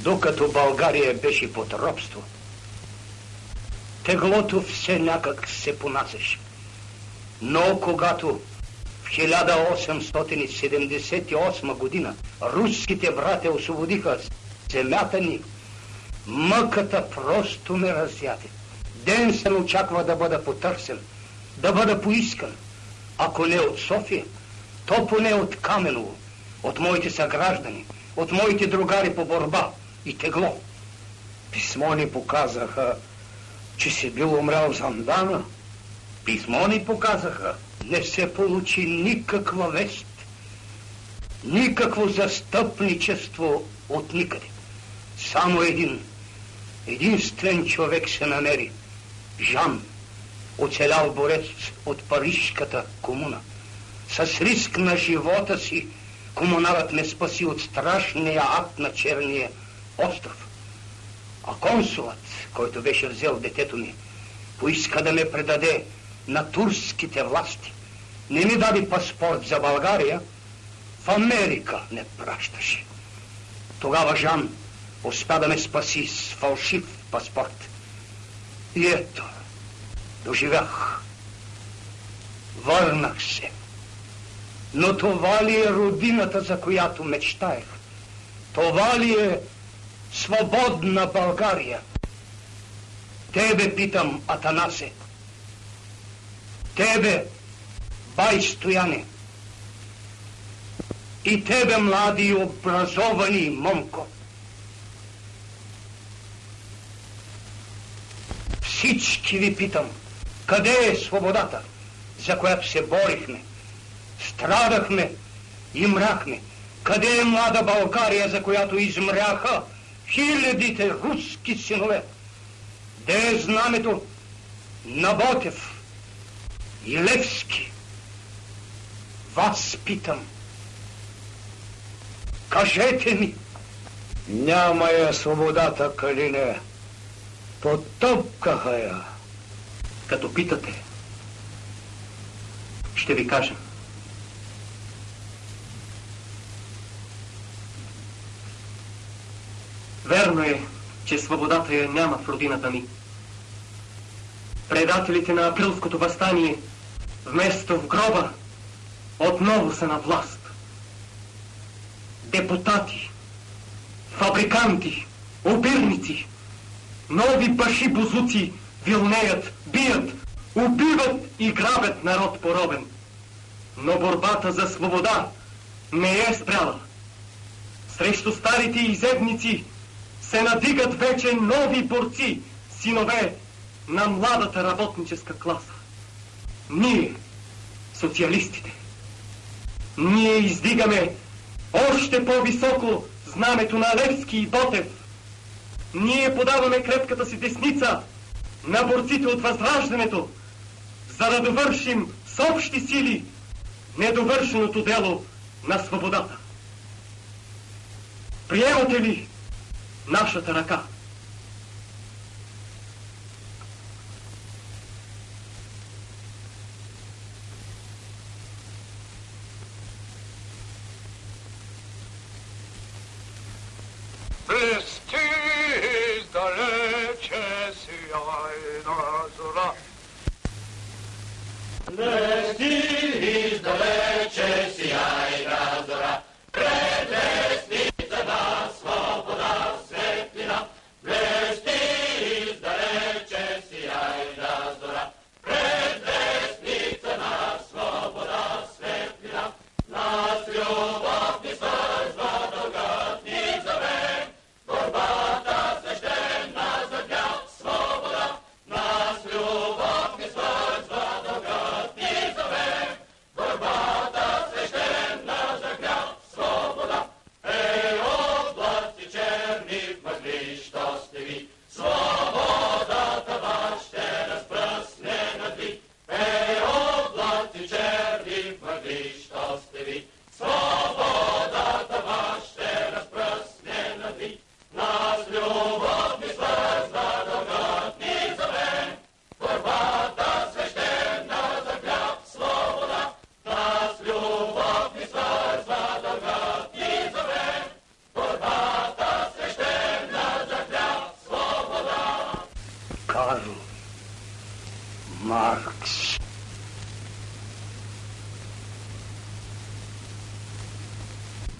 Докато България беше под робство, теглото все някак се понасеше. Но когато в хиляда осемстотин седемдесет и осма година руските братя освободиха земята ни, мъката просто ме разяде. Ден се очаква да бъда потърсен, да бъда поискан. Ако не от София, то поне от Каменово, от моите съграждани, от моите другари по борба и тегло. Писмо ни показаха, че си бил умрял в Зандана. Писмо ни показаха. Не се получи никаква вест, никакво застъпничество от никъде. Само един, единствен човек се намери. Жан, оцелял борец от Парижката комуна. С риск на живота си комунарът ме спаси от страшния акт на Черния остров. А консулът, който беше взел детето ми, поиска да ме предаде на турските власти. Не ми даде паспорт за България, в Америка не пращаше. Тогава Жан успя да ме спаси с фалшив паспорт. И ето, доживях. Върнах се. Но това ли е родината, за която мечтаех? Това ли е свободна България? Тебе питам, Атанасе. Тебе, бай Стояне. И тебе, млади и образовани момко. Всички ви питам, къде е свободата, за която се борихме, страдахме и мряхме? Къде е млада България, за която измряха хилядите руски синове? Де е знамето на Ботев и Левски? Вас питам. Кажете ми. Няма я свободата, Калине. Потъпкаха я. Като питате, ще ви кажа. Верно е, че свободата я няма в родината ми. Предателите на априлското въстание, вместо в гроба, отново са на власт. Депутати, фабриканти, обирници, нови баши-бузуци вилнеят, бият, убиват и грабят народ поробен. Но борбата за свобода не е спряла. Срещу старите изедници се надигат вече нови борци, синове на младата работническа класа. Ние, социалистите, ние издигаме още по-високо знамето на Левски и Ботев. Ние подаваме крепката си десница на борците от Възраждането, за да довършим с общи сили недовършеното дело на свободата. Приемате ли нашата ръка? Блести издалече сияйна зора. Блести издалече сияйна зора. Пред лесницата свобода светлина. Блести издалече сияйна зора. Пред лесницата свобода светлина. Нас любов ни свързва, дългът ни зове. Борбата свещена за тя свобода. Нас любов ни свързва, дългът ни зове. Борбата свещена за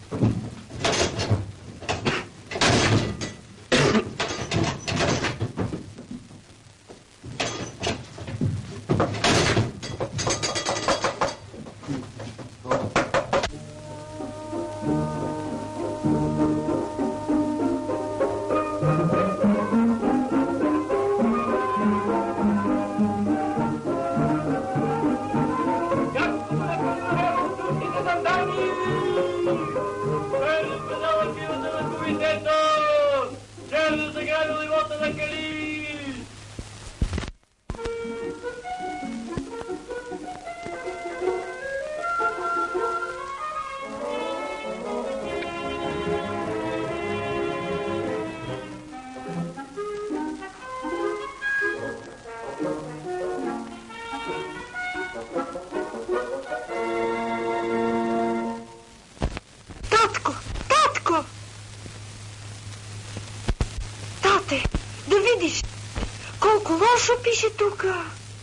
Лошо пише тука.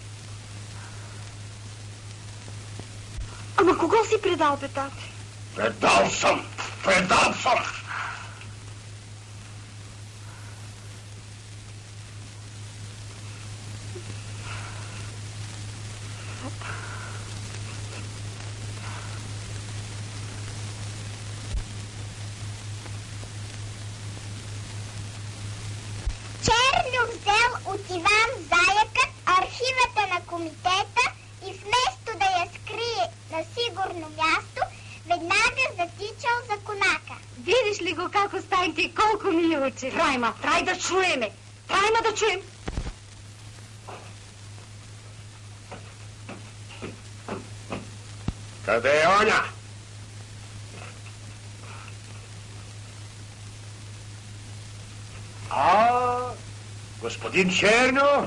Ама кого си предал, бе, тате? Предал съм! Предал съм! Черню взел от Иван Заякът архивата на комитета и вместо да я скрие на сигурно място, веднага затичал за конака. Видиш ли го како Станки, колко ми учи? Трайма, трай да чуеме. Трайма да чуем. Къде е оня? А, господин Черню?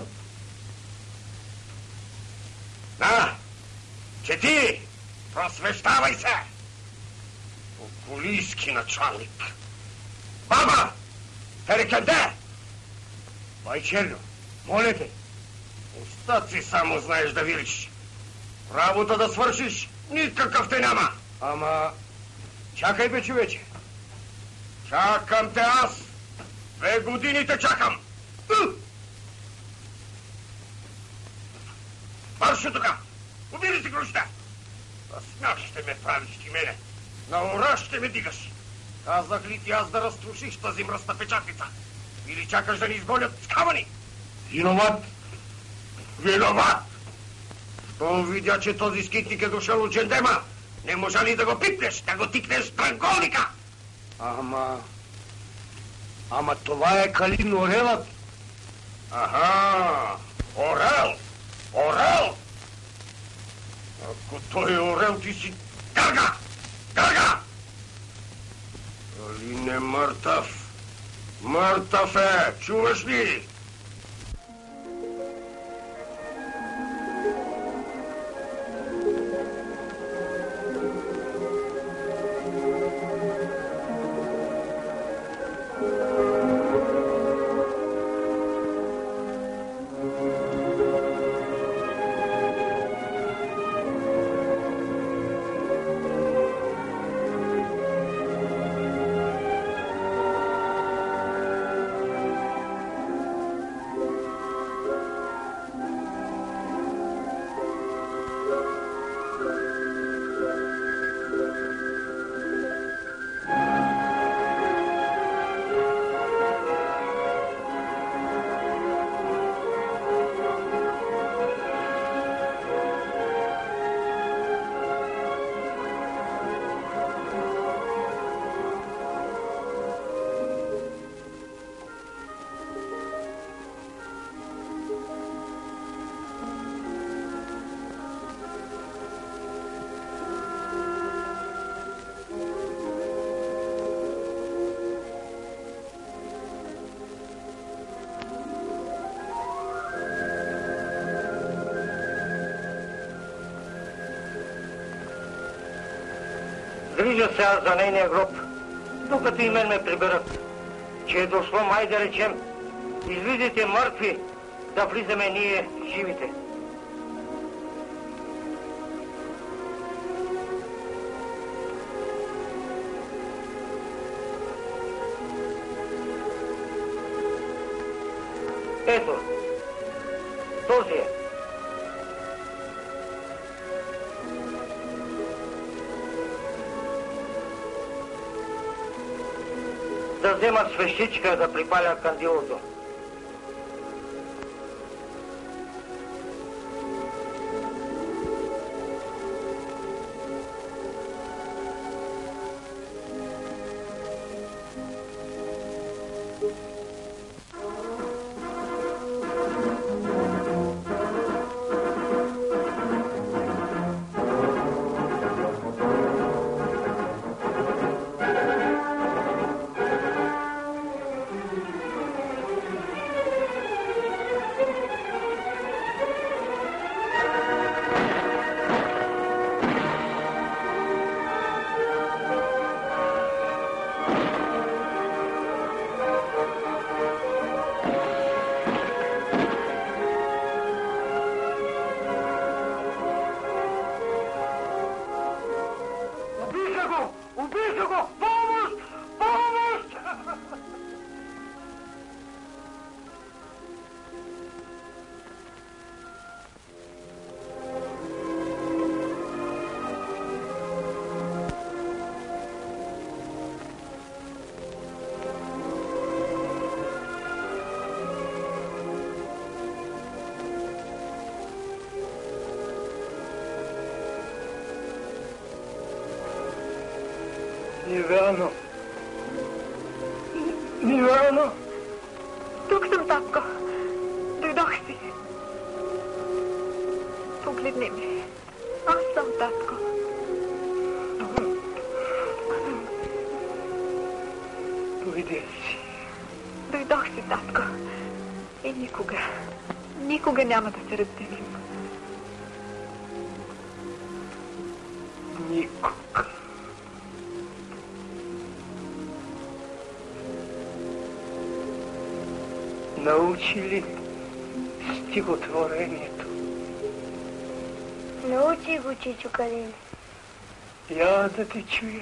На, чети, просвещавай се. Околийски началник. Баба, перекъде? Бай Черню, моля те, остаци само знаеш да вириш. Работа да свършиш, никакъв те няма. Ама, чакай бе, човече. Чакам те аз. Две години те чакам. Маршо тука. Убили си гроща. А смях ще ме правиш ти мене. На ура ще ме дигаш. Казах ли ти аз да разтрушиш тази мръсна печатница? Или чакаш да ни изгонят с камъни? Виноват. Виноват. Щом видя, че този скитник е дошъл от Джендема, не можа ли да го пипнеш, да го тикнеш странголника? Ама... Ама това е Калин Орелът. Аха, Орел, Орел. Ако той е Орел, ти си Гърга, Гърга. Калин е мъртъв. Мъртъв е, чуваш ли? Грижа сега за нейния гроб, докато и мен ме приберат, че е дошло, май да речем, излизате мъртви, да влизаме ние живите. Ето, този е. Да взема свещичка да припаля кандилото. Нивано! Нивано! Тук съм, татко. Дойдох си. Погледни ме. Аз съм, татко. Дойде си. Дойдох си, татко. И никога, никога няма да се разделим. Никога. Научи ли стихотворението? Научи го, Чичо Калин. Я да те чуя.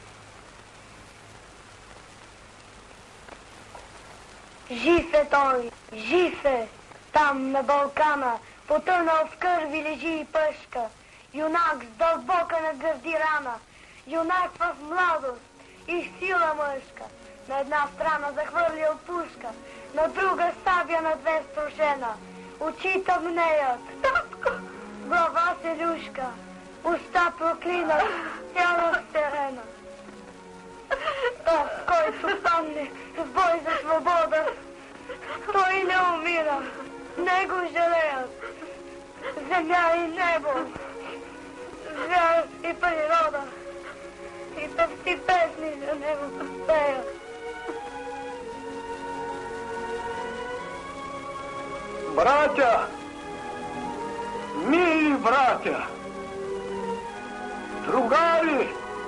Жив е той, жив е! Там на Балкана, потънал в кърви лежи и пъшка. Юнак с дълбока на гърди рана, юнак в младост и сила мъжка. На една страна захвърлил пушка, на друга сабя на две струшена. Очи тъмнеят, татко, глава се люшка, уста проклинат, тяло стерена. Тот, който стане в бой за свобода, той не умира, не го жалеят. Земя и небо, звяр и природа, и певци песни за него пеят. Братя! Мили братя! Другари!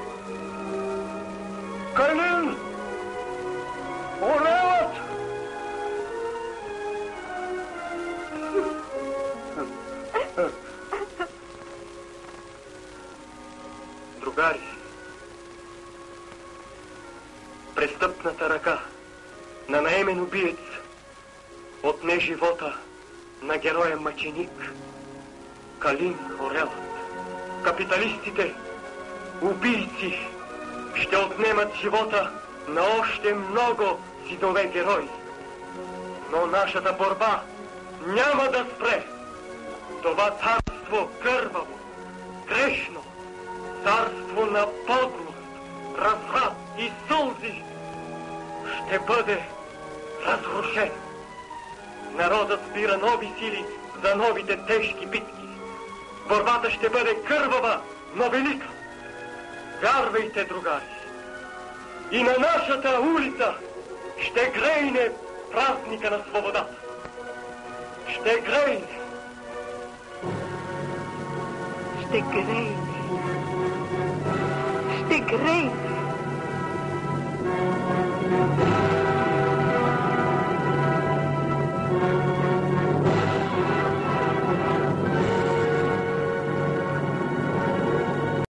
Калин! Орелът! Другари, престъпната ръка на наемен убиец отне живота на героя мъченик Калин Орелът. Капиталистите, убийци, ще отнемат живота на още много синове герои. Но нашата борба няма да спре. Това царство кърваво, грешно, царство на подлост, разврат и сълзи ще бъде разрушено. Народът спира нови сили за новите тежки битки. Борбата ще бъде кървава, но велика. Вярвайте, другари, и на нашата улица ще грейне празника на свободата. Ще грейне. Ще грейне. Ще грейне.